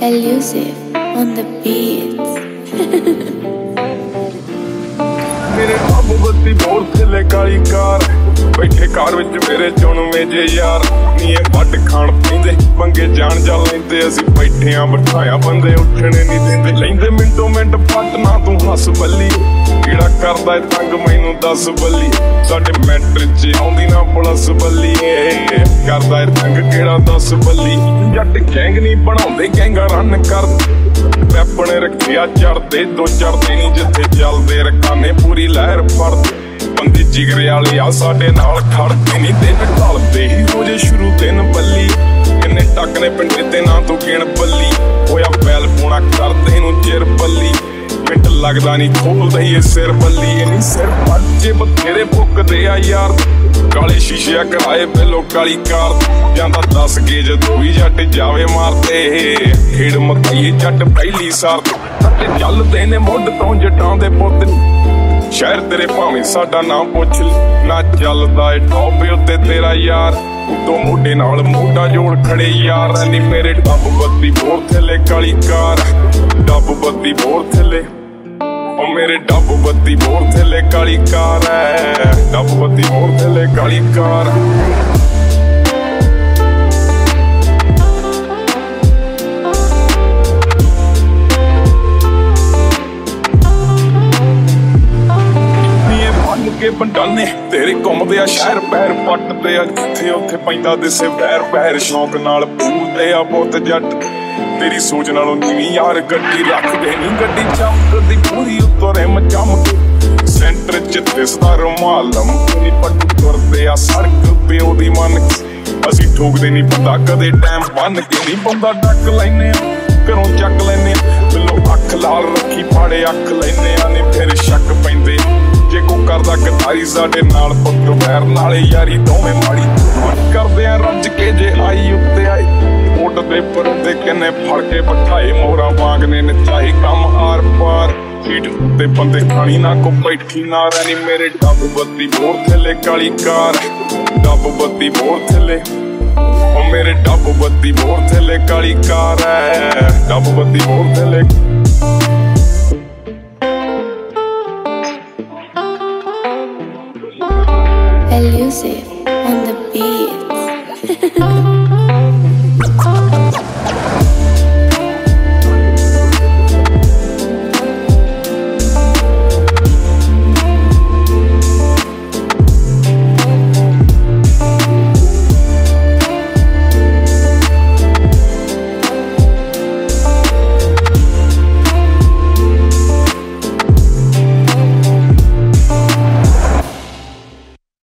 Elusive on the beats. मेरे बाबू बत्ती बोर थले काली कार बैठे कार विच मेरे चुनवे जे यार नी वट खाण पींदे पंगे जान जा लैंदे असीं बैठे आ बिठाया बंदे उठने नहीं देंदे लैंदे मिंटो मिंट पट ना तू हस बल्ली किहड़ा करदा ए तंग मैनू दस बल्ली साडे मैटर च आउंदी ना पुलिस बल्ली करदा ए तंग किहड़ा दस बल्ली जट गैंग नहीं बनाउंदे गैंगा रन कर पैपने रखिया चढ़दे दो चढ़दे नहीं जिथे चलदे रखाने पूरी लहर फड़दे बंदे जिगरे वाले आ साडे नाल खड़दे नहीं दिन ढलदे ही रोजे शुरू दिन बल्ली किन्ने टक ने पिंडे ते ना तू गिण बल्ली होया बैल पूना करदे नूं चिर बल्ली मिंट लगदा नहीं खोलदे ये सिर बल्ली इन्नी सिर बच्चे बथेरे भुकदे आ यार काले शीशे कराए पहलो काली कार जांदा 10 गेज दूई जट जावे मारते खेड़ मकाई जट पहली सार चलदे ने मुंड तो जटां दे पुੱਤ शहर तेरे भावें साडा नाम पुछ ना चलदा ए टॉप उत्ते तेरा यार उतों मोढे नाल मोढा जोड़ खड़े यार नी मेरे डब बत्ती बोर थले काली कार डब बत्ती बोर थले ओ मेरे डब बत्ती बोर थले काली कार है डब बत्ती बोर थले काली कार के बंडाने तेरे घुमदे आ शहर पैर पटदे आ जिथे उथे पैंदा दिसे वैर पैर शौक नाल पूरदे आ पुੱਤ जट तेरी सोच नालों नीवी यार गड्डी रखदे नी गड्डी चमकदी पूरी उत्तरे मचमक सेंटर च दिसदा रुमाल लमकदी पट्टू तुरदे आ सड़क पे ओदी मन असीं ठोकदे नी बंदा कदे टाइम बन के नी बंदा डक लैने घरों चक लैने बिलो अख लाल रखी फाड़े अख लैने आ नी फिर शक पैंदे जे को करदा कतारी साडे नाल पुੱਤ वैर नाले यारी दोवें माड़ी करदे आ रज के जे आई उत्ते आई ओट दे परदे किन्ने फड़ के बिठाए मोरा वांग ने नचाई कम आर पार सीट उत्ते बंदे खानी ना को बैठी ना रहनी मेरे डब बत्ती बोर थले काली कार डब बत्ती बोर थले ओ मेरे डब बत्ती बोर थले काली कार है डब बत्ती बोर थले Elusive on the beats.